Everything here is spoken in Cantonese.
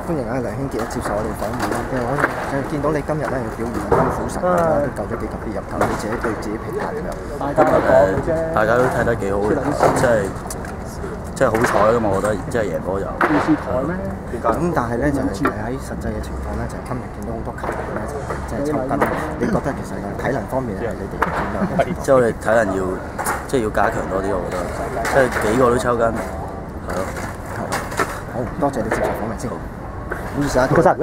歡迎啊梁興傑接受我哋訪問啦。因為我見到你今日咧嘅表現係功夫神啦，都救咗幾球啲入球，你自己對自己評價點樣？ 大家都睇得幾好嘅，即係好彩㗎嘛！我覺得即係贏波就。 咁但係咧就係喺實際嘅情況咧，就係今日見到好多球員咧就即係抽筋。你覺得其實體能方面係你哋點樣？ 即係我哋體能要加強多啲，我覺得。即係幾個都抽筋，係咯。 好多謝你接受訪問先。唔好意思啊，